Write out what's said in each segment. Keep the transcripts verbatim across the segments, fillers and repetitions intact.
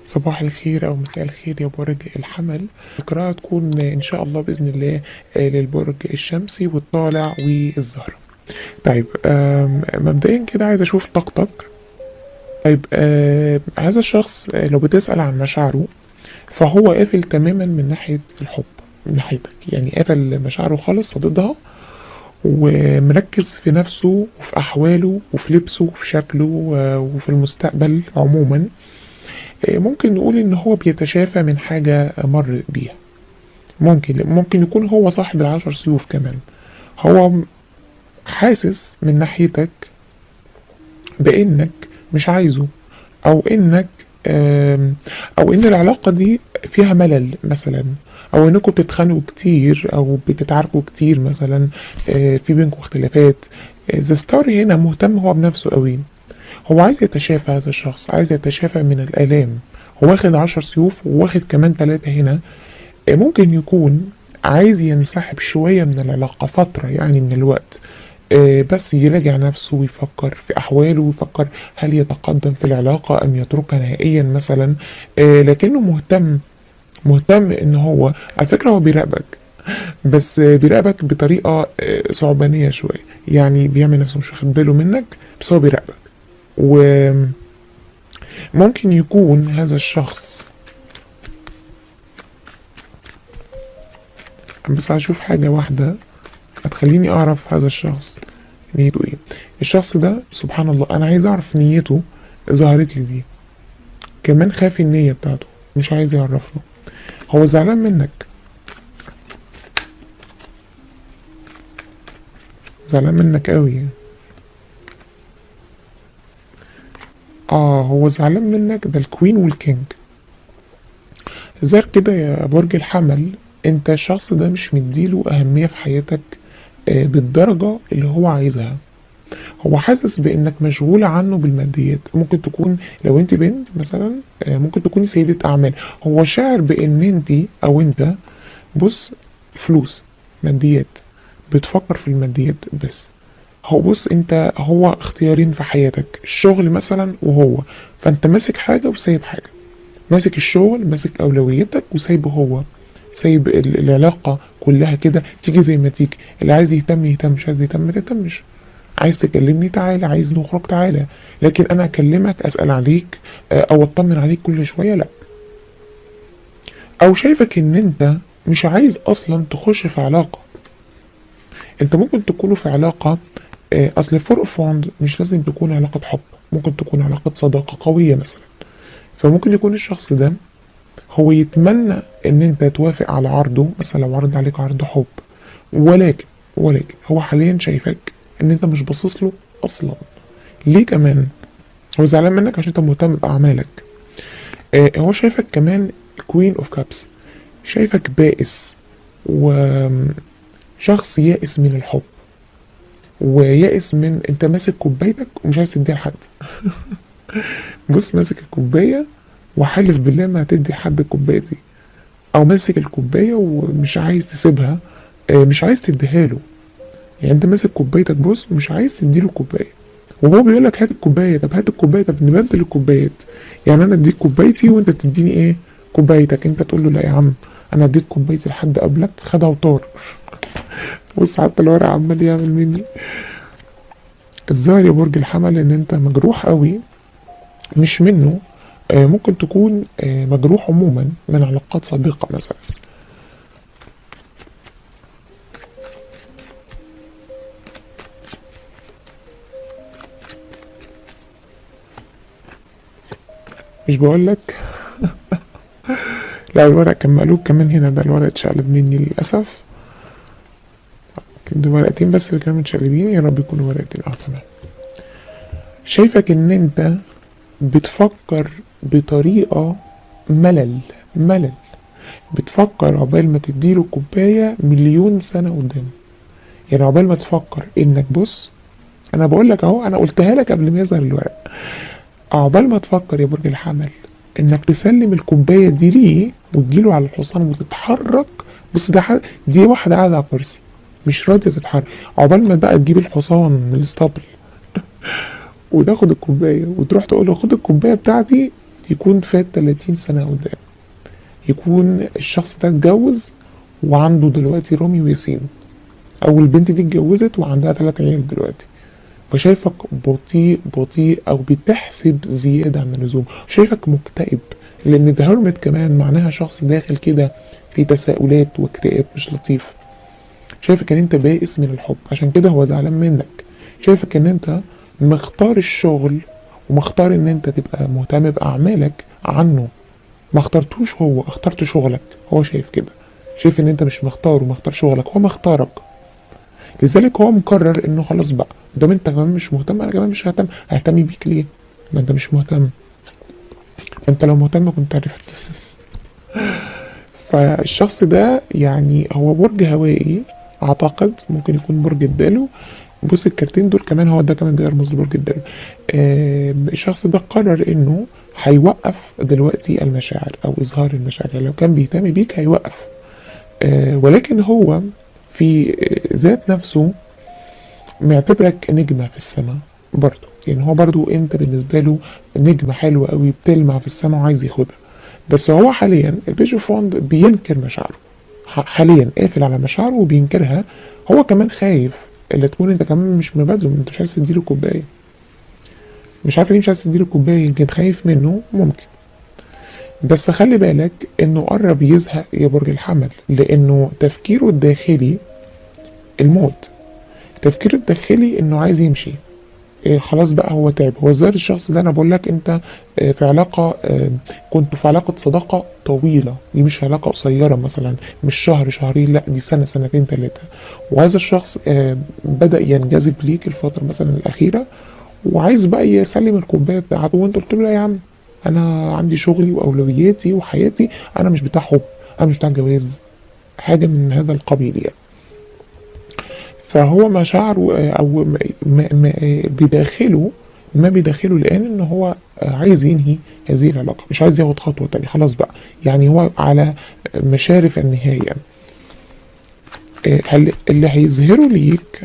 صباح الخير أو مساء الخير يا برج الحمل. القراءة تكون إن شاء الله بإذن الله آه، للبرج الشمسي والطالع والزهرة. طيب آم، مبدئيا كده عايز أشوف طاقتك. طيب آه، هذا الشخص آه، لو بتسأل عن مشاعره فهو قافل تماما من ناحية الحب، من ناحيتك يعني قافل مشاعره خالص صددها، ومركز في نفسه وفي أحواله وفي لبسه وفي شكله آه، وفي المستقبل عموما. آه، ممكن نقول إن هو بيتشافى من حاجة مر بيها. ممكن ممكن يكون هو صاحب العشر سيوف كمان. هو حاسس من ناحيتك بإنك مش عايزه، أو إنك آم، أو إن العلاقة دي فيها ملل مثلا، أو إنكم بتتخانقوا كتير أو بتتعاركوا كتير مثلا. آه، في بينكم اختلافات. ذا ستار هنا مهتم هو بنفسه قوي. هو عايز يتشافى، هذا الشخص عايز يتشافى من الآلام. هو واخد عشر سيوف وواخد كمان ثلاثة هنا. آه، ممكن يكون عايز ينسحب شوية من العلاقة فترة يعني من الوقت. آه، بس يراجع نفسه ويفكر في أحواله ويفكر هل يتقدم في العلاقة أم يتركها نهائيا مثلا. آه، لكنه مهتم مهتم إن هو على فكرة هو بيراقبك، بس آه، بيراقبك بطريقة آه، صعبانية شوية. يعني بيعمل نفسه مش واخد باله منك، بس هو بيراقبك. وممكن يكون هذا الشخص، بس هشوف حاجة واحدة هتخليني أعرف هذا الشخص نيته إيه. الشخص ده سبحان الله أنا عايز أعرف نيته، ظهرت لي دي كمان. خاف النية بتاعته، مش عايز يعرف له. هو زعلان منك، زعلان منك قوي. اه هو زعلان منك، ده الكوين والكينج. زار كده يا برج الحمل، انت الشخص ده مش مديله اهمية في حياتك آه بالدرجة اللي هو عايزها. هو حاسس بانك مشغولة عنه بالماديات. ممكن تكون لو انت بنت مثلا، آه ممكن تكوني سيدة اعمال. هو شاعر بان انت او انت، بص، فلوس، ماديات، بتفكر في الماديات بس. هو بص انت هو اختيارين في حياتك، الشغل مثلا وهو. فانت ماسك حاجة وسايب حاجة، ماسك الشغل، ماسك اولويتك وسايبه هو. سايب ال- العلاقة كلها كده تيجي زي ما تيجي. اللي عايز يهتم يهتم، مش عايز يهتم ما تهتمش. عايز تكلمني تعالى، عايز نخرج تعالى. لكن انا اكلمك اسأل عليك آه، او اطمن عليك كل شوية لا. او شايفك ان انت مش عايز اصلا تخش في علاقة. انت ممكن تكونوا في علاقة آه، اصل فور اوف وند مش لازم تكون علاقة حب، ممكن تكون علاقة صداقة قوية مثلا. فممكن يكون الشخص ده هو يتمنى ان انت توافق على عرضه مثلا، لو عرض عليك عرض حب. ولكن ولكن هو حاليا شايفك ان انت مش باصص له اصلا. ليه كمان؟ هو زعلان منك عشان انت مهتم باعمالك. آه هو شايفك كمان كوين اوف كابس، شايفك بائس وشخص يائس من الحب، ويائس من انت ماسك كوبايتك ومش عايز تديها لحد. بص ماسك الكوبايه وحالف بالله ما هتدي لحد الكوبايه دي، او ماسك الكوبايه ومش عايز تسيبها. آه، مش عايز تديها له. يعني انت ماسك كوبايتك بص ومش عايز تديله الكوبايه، وهو بيقول لك هات الكوبايه. طب هات الكوبايه، طب نبدل الكوبايات. يعني انا اديك كوبايتي وانت تديني ايه؟ كوبايتك. انت تقول له لا يا عم انا اديت كوبايتي لحد قبلك، خدها وطار. بص حتى الورق عمال يعمل مني. الظاهر يا برج الحمل ان انت مجروح قوي، مش منه. آه، ممكن تكون آه، مجروح عموما من علاقات سابقة مثلا. مش بقولك؟ لا الورق كان مقلوب كمان هنا، ده الورق اتشقلب مني للأسف. ده ورقتين بس اللي كانوا متشقلبين، يا رب يكونوا ورقتين. اه تمام. شايفك ان انت بتفكر بطريقة ملل، ملل. بتفكر عقبال ما تديله كوباية مليون سنة قدام. يعني عقبال ما تفكر انك بص، انا بقول لك اهو، انا قلتها لك قبل ما يظهر الورق. عقبال ما تفكر يا برج الحمل انك تسلم الكوبايه دي ليه وتجيله على الحصان وتتحرك. بص ده حد، دي واحده قاعده على كرسي مش راضيه تتحرك. عقبال ما بقى تجيب الحصان من الاسطبل وتاخد الكوبايه وتروح تقول له خد الكوبايه بتاعتي، يكون فات تلاتين سنة قدام، يكون الشخص ده اتجوز وعنده دلوقتي رامي وياسين، او البنت دي اتجوزت وعندها تلات عيال دلوقتي، فشايفك بطيء بطيء او بتحسب زيادة عن اللزوم، شايفك مكتئب، لان ده هرمت كمان معناها شخص داخل كده في تساؤلات واكتئاب مش لطيف. شايفك ان انت بائس من الحب، عشان كده هو زعلان منك. شايفك ان انت مختار الشغل ومختار ان انت تبقى مهتم باعمالك عنه، ما اخترتوش هو، اخترت شغلك. هو شايف كده، شايف ان انت مش مختار ومختار شغلك، هو مختارك. لذلك هو مقرر انه خلاص بقى دام انت كمان مش مهتم انا كمان مش ههتم. ههتم بيك ليه؟ ما انت مش مهتم، انت لو مهتم كنت عرفت. فالشخص ده يعني هو برج هوائي، اعتقد ممكن يكون برج الدلو. بص الكارتين دول كمان، هو ده كمان بيرمز لبرج الدلو. آه الشخص ده قرر انه هيوقف دلوقتي المشاعر او اظهار المشاعر، يعني لو كان بيهتم بيك هيوقف. آه ولكن هو في ذات نفسه معتبرك نجمة في السماء برضه، يعني هو برضه انت بالنسبة له نجمة حلوة قوي بتلمع في السماء وعايز ياخدها. بس هو حاليا البيج اوف واند بينكر مشاعره، حاليا قافل على مشاعره وبينكرها. هو كمان خايف اللي تكون انت كمان مش مبادله، انت مش عايز تديله كوبايه، مش عارف ليه مش عايز تديله كوبايه، يمكن خايف منه ممكن. بس خلي بالك انه قرب يزهق يا برج الحمل، لانه تفكيره الداخلي الموت، تفكيره الداخلي انه عايز يمشي. إيه خلاص بقى هو تعب. هو زي الشخص ده انا بقول لك انت آه في علاقه، آه كنتوا في علاقه صداقه طويله، دي مش علاقه قصيره مثلا مش شهر شهرين، لا دي سنه سنتين ثلاثه. وهذا الشخص آه بدا ينجذب ليك الفتره مثلا الاخيره، وعايز بقى يسلم الكوبايه بتاعته، وانت قلت له لا يا عم انا عندي شغلي واولوياتي وحياتي، انا مش بتاع حب، انا مش بتاع جواز، حاجه من هذا القبيل يعني. فهو مشاعره او م- م- م- بداخله ما بداخله الان ان هو عايز ينهي هذه العلاقه، مش عايز ياخد خطوه تانية خلاص بقى، يعني هو على مشارف النهايه. هل اللي هيظهره ليك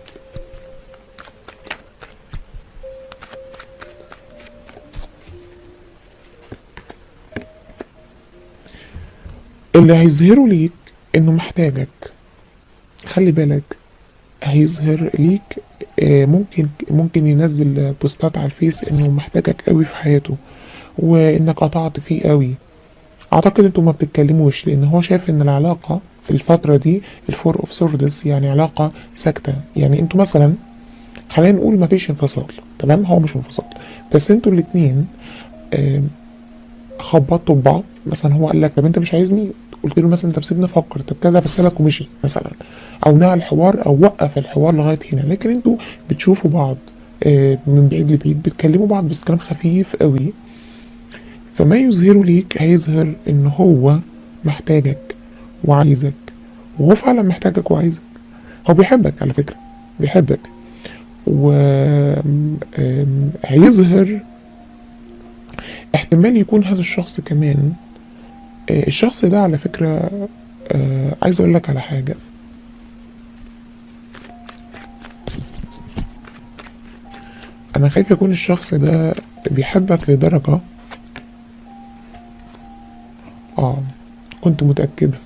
اللي هيظهره ليك انه محتاجك. خلي بالك هيظهر ليك آه، ممكن ممكن ينزل بوستات على الفيس انه محتاجك قوي في حياته، وانك قطعت فيه قوي. اعتقد انتوا ما بتتكلموش، لان هو شايف ان العلاقة في الفترة دي الفور اوف سوردس يعني علاقة ساكتة. يعني انتوا مثلا خلينا نقول ما فيش انفصال، تمام، هو مش انفصال، بس انتوا الاتنين آه، خبطوا ببعض. مثلا هو قال لك طب انت مش عايزني، قلت له مثلا طب سيبني افكر، طب كذا، فسابك ومشي مثلا، او نهى الحوار او وقف الحوار لغايه هنا. لكن انتوا بتشوفوا بعض آه، من بعيد لبعيد، بتكلموا بعض بس كلام خفيف قوي. فما يظهره ليك هيظهر ان هو محتاجك وعايزك، وهو فعلا محتاجك وعايزك. هو بيحبك على فكره، بيحبك. و آم، هيظهر احتمال يكون هذا الشخص كمان آه، الشخص ده على فكرة آه عايز اقول لك على حاجة. انا خايف يكون الشخص ده بيحبك لدرجة اه كنت متأكدة.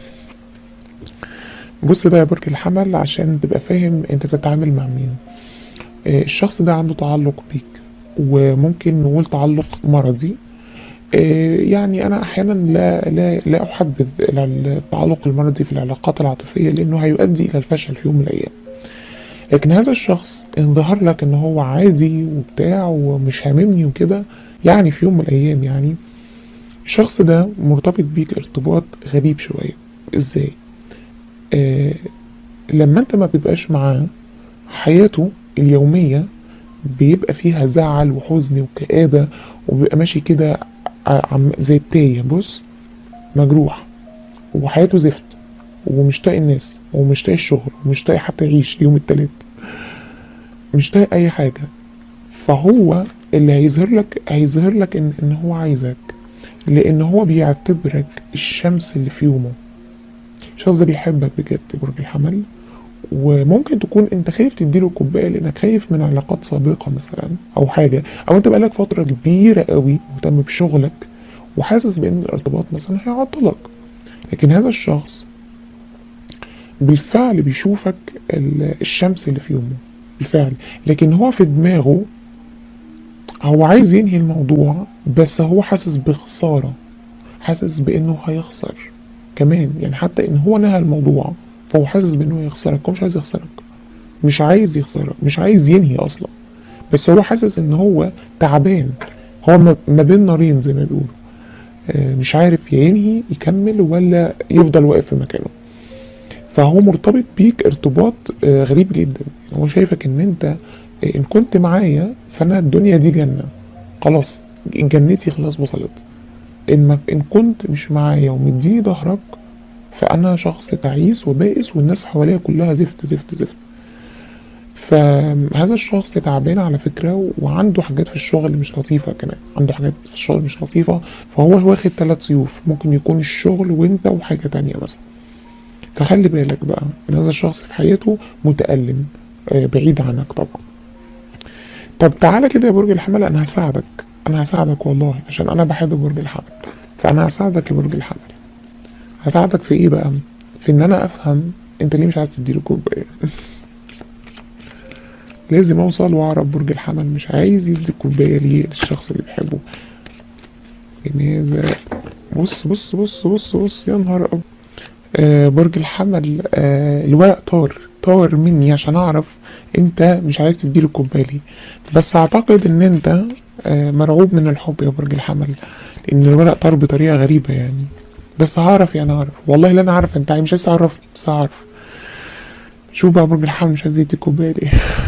بص بقى يا برج الحمل عشان تبقى فاهم انت بتتعامل مع مين. آه الشخص ده عنده تعلق بيك، وممكن نقول تعلق مرضي. آه يعني انا احيانا لا لا لا احبذ التعلق المرضي في العلاقات العاطفية، لانه هيؤدي الى الفشل في يوم من الايام. لكن هذا الشخص ان ظهر لك ان هو عادي وبتاع ومش هاممني وكده، يعني في يوم من الايام يعني الشخص ده مرتبط بيك ارتباط غريب شوية. ازاي؟ آه لما انت ما بيبقاش معاه، حياته اليومية بيبقى فيها زعل وحزن وكآبة، وبيبقى ماشي كده عم زي التايه، بص مجروح، وحياته زفت، ومش طايق الناس، ومش طايق الشغل، ومش طايق حتى يعيش اليوم التالت، مش طايق اي حاجة. فهو اللي هيظهر لك هيظهر لك ان ان هو عايزك، لان هو بيعتبرك الشمس اللي في يومه. الشخص ده بيحبك بجد برج الحمل، وممكن تكون انت خايف تديله كوبايه لانك خايف من علاقات سابقه مثلا او حاجه، او انت بقالك فتره كبيره قوي مهتم بشغلك وحاسس بان الارتباط مثلا هيعطلك. لكن هذا الشخص بالفعل بيشوفك ال- الشمس اللي في يومه بالفعل، لكن هو في دماغه هو عايز ينهي الموضوع، بس هو حاسس بخسارة، حاسس بانه هيخسر كمان. يعني حتى ان هو نهى الموضوع فهو حاسس بانه هيخسرك، هو مش عايز يخسرك، مش عايز يخسرك، مش عايز ينهي اصلا، بس هو حاسس ان هو تعبان، هو ما ما بين نارين زي ما بيقولوا. آه، مش عارف يا ينهي يكمل ولا يفضل واقف في مكانه. فهو مرتبط بيك ارتباط آه، غريب جدا. هو شايفك ان انت آه، ان كنت معايا فانا الدنيا دي جنة، خلاص جنتي خلاص وصلت. ان ما ان كنت مش معايا ومديني ظهرك فانا شخص تعيس وبائس والناس حواليا كلها زفت زفت زفت. فهذا الشخص تعبان على فكرة، وعنده حاجات في الشغل مش لطيفة، كمان عنده حاجات في الشغل مش لطيفة. فهو واخد ثلاث سيوف، ممكن يكون الشغل وانت وحاجة تانية مثلا. فخلي بالك بقى ان هذا الشخص في حياته متألم آه، بعيد عنك طبعا. طب تعالى كده يا برج الحمل، انا هساعدك، انا هساعدك والله عشان انا بحب برج الحمل. فانا هساعدك يا برج الحمل. هساعدك في ايه بقى؟ في ان انا افهم انت ليه مش عايز تديله كوبايه. لازم اوصل واعرف برج الحمل مش عايز يدي الكوبايه ليه للشخص اللي بيحبه. لماذا؟ بص بص بص بص بص يا نهار ابيض. آه برج الحمل، آه الورق طار طار مني عشان اعرف انت مش عايز تديله الكوبايه ليه. بس اعتقد ان انت آه مرعوب من الحب يا برج الحمل، لان الورق طار بطريقه غريبه يعني. بس هعرف يعني هعرف والله لا انا عارف انت مش عايز تعرفني، بس هعرف. شوف بقى برج الحمل مش عايز يدي الكوبايه ليه.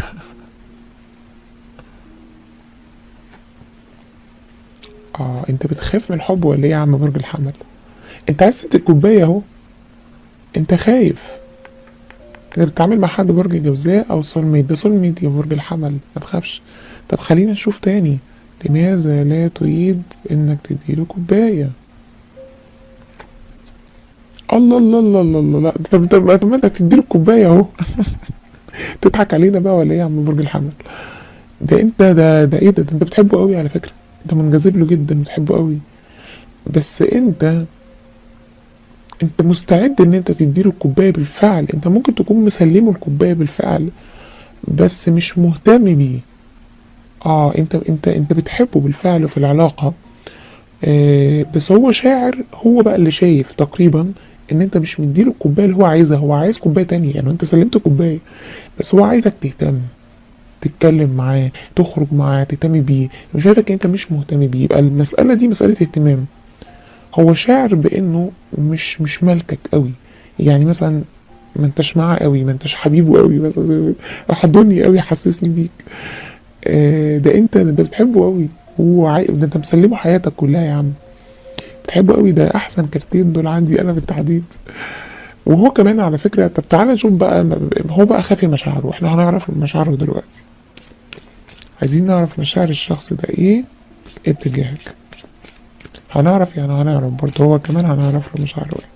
اه انت بتخاف من الحب ولا ايه يا عم برج الحمل؟ انت عايز تدي الكوبايه اهو، انت خايف. انت بتتعامل مع حد برج جوزاء او سولميت، ده سولميت يا برج الحمل، ما تخافش. طب خلينا نشوف تاني. لماذا لا تريد انك تديله كوبايه؟ الله الله الله الله الله، لا طب طب طب ما انت تديله الكوبايه اهو. تضحك علينا بقى ولا ايه يا عم برج الحمل؟ ده انت ده ده ايه ده, ده انت بتحبه قوي على فكره، انت منجذب له جدا بتحبه قوي. بس انت انت مستعد ان انت تديله الكوبايه بالفعل، انت ممكن تكون مسلمه الكوبايه بالفعل بس مش مهتم بيه. اه انت انت انت بتحبه بالفعل في العلاقه. آه بس هو شاعر، هو بقى اللي شايف تقريبا ان انت مش مديله الكوبايه اللي هو عايزها، هو عايز كوبايه تانية. يعني انت سلمت كوبايه بس هو عايزك تهتم، تتكلم معاه، تخرج معاه، تهتم بيه. لو شايفك انت مش مهتم بيه يبقى المساله دي مساله اهتمام. هو شاعر بانه مش مش مالكك قوي، يعني مثلا ما انتش معاه قوي، ما انتش حبيبه قوي، بس حضني قوي حسسني بيك. آه ده انت ده بتحبه قوي، هو عاي... ده انت مسلمه حياتك كلها يا عم، بتحبه قوي. ده احسن كارتين دول عندي انا بالتحديد. وهو كمان على فكره. طب تعالى نشوف بقى م- هو بقى خافي مشاعره، احنا هنعرف مشاعره دلوقتي. عايزين نعرف مشاعر الشخص ده ايه اتجاهك. هنعرف يعني هنعرف برضه هو كمان هنعرف له مشاعره ايه.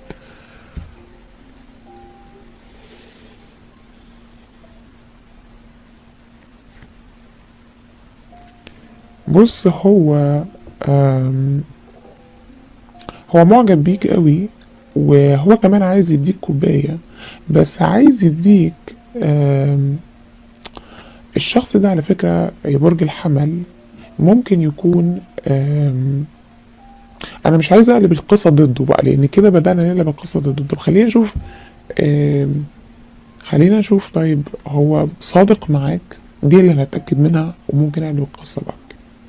بص هو آم، هو معجب بيك قوي، وهو كمان عايز يديك كوباية، بس عايز يديك آم، الشخص ده على فكرة يا برج الحمل ممكن يكون آم، انا مش عايز اقلب القصة ضده بقى لان كده بدأنا نقلب القصة ضده. طب خلينا نشوف آم، خلينا نشوف طيب هو صادق معاك، دي اللي هنتأكد منها وممكن اقلب القصة بقى.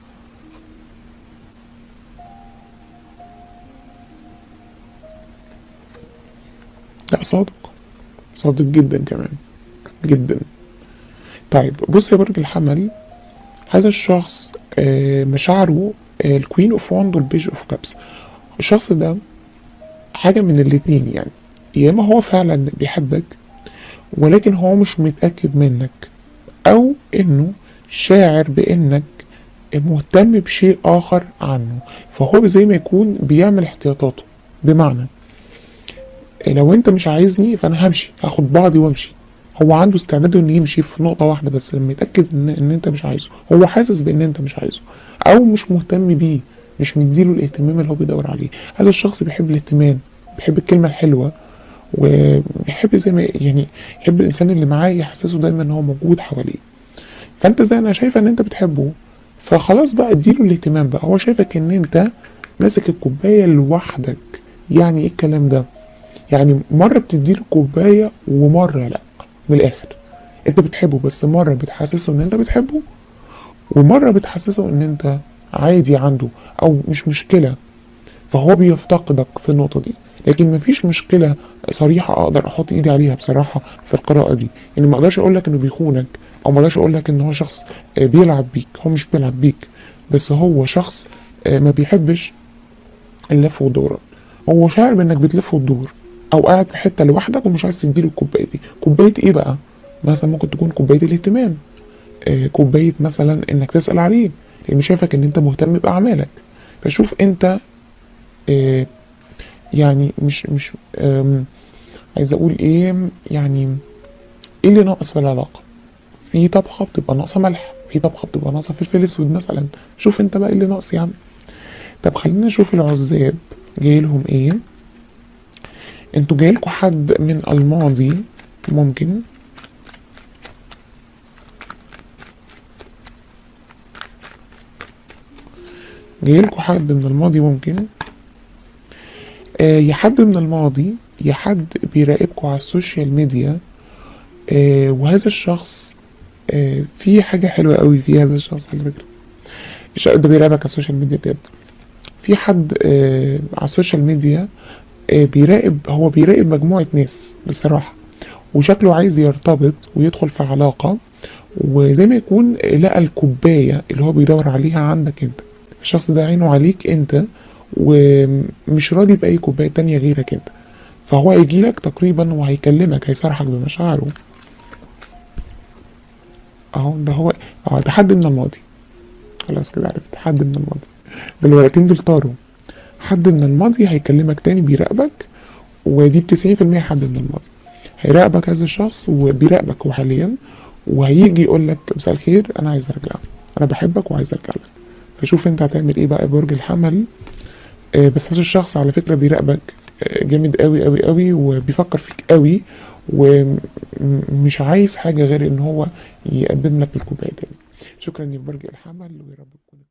لا صادق، صادق جدا كمان، جدا. طيب بص يا برج الحمل، هذا الشخص آه، مشاعره الكوين اوف واند والبيج اوف كابس. الشخص ده حاجة من الاتنين يعني، يا اما هو فعلا بيحبك ولكن هو مش متأكد منك، او انه شاعر بانك مهتم بشيء اخر عنه، فهو زي ما يكون بيعمل احتياطاته. بمعنى لو انت مش عايزني فانا همشي، هاخد بعضي وامشي. هو عنده استعداد انه يمشي في نقطة واحدة، بس لما يتأكد ان, إن انت مش عايزه، هو حاسس بان انت مش عايزه او مش مهتم بيه، مش مديله الاهتمام اللي هو بيدور عليه. هذا الشخص بيحب الاهتمام، بيحب الكلمة الحلوة، وبيحب زي ما يعني يحب الانسان اللي معاه يحسسه دايما ان هو موجود حواليه. فانت زي انا شايفه ان انت بتحبه، فخلاص بقى اديله الاهتمام بقى. هو شايفك ان انت ماسك الكوبايه لوحدك. يعني ايه الكلام ده؟ يعني مره بتديله الكوبايه ومره لا. من الاخر انت بتحبه، بس مره بتحسسه ان انت بتحبه، ومره بتحسسه ان انت عادي عنده او مش مشكله. فهو بيفتقدك في النقطه دي. لكن مفيش مشكله صريحه اقدر احط ايدي عليها بصراحه في القراءه دي. يعني ما اقدرش اقول لك انه بيخونك، او ما اقدرش اقول لك ان هو شخص آه، بيلعب بيك. هو مش بيلعب بيك، بس هو شخص آه، ما بيحبش اللف والدوران. هو شاعر بانك بتلف وتدور، او قاعد في حته لوحدك ومش عايز تديله الكوبايه دي. كوبايه ايه بقى؟ مثلا ممكن تكون كوبايه الاهتمام، آه، كوبايه مثلا انك تسال عليه، لانه شايفك ان انت مهتم باعمالك. فشوف انت آه، يعني مش مش آم، عايز اقول ايه يعني، ايه اللي ناقص في العلاقه؟ في طبخه بتبقى ناقصه ملح، في طبخه بتبقى ناقصه فلفل اسود مثلا. شوف انت بقى ايه اللي ناقص يا عم. طب خلينا نشوف العزاب جاي لهم ايه. انتوا جايلكوا حد من الماضي ممكن، جايلكوا حد من الماضي ممكن، آه يا حد من الماضي يا حد بيراقبكوا على السوشيال ميديا. آه وهذا الشخص آه في حاجة حلوة قوي في هذا الشخص على فكرة. الش- ده بيراقبك على السوشيال ميديا بجد. في حد آه على السوشيال ميديا آه بيراقب، هو بيراقب مجموعة ناس بصراحة، وشكله عايز يرتبط ويدخل في علاقة، وزي ما يكون لقى الكوباية اللي هو بيدور عليها عندك انت. الشخص ده عينه عليك انت، ومش راضي بأي كوباية تانية غيرك انت. فهو هيجيلك تقريبا وهيكلمك، هيصارحك بمشاعره. اهو ده هو. اه ده حد من الماضي. خلاص كده عرفت حد من الماضي. ده الورقتين دول طاروا. حد من الماضي هيكلمك تاني بيراقبك، ودي بتسعين في المية حد من الماضي. هيراقبك هذا الشخص، وبيراقبك هو حاليا، وهيجي يقول لك مساء الخير انا عايز ارجع، انا بحبك وعايز ارجع لك. فشوف انت هتعمل ايه بقى يا برج الحمل. آه بس هذا الشخص على فكره بيراقبك آه جامد قوي قوي قوي، وبيفكر فيك قوي، ومش عايز حاجه غير ان هو يقدم لك الكوبايه تاني. شكرا يا برج الحمل، ويا رب تكون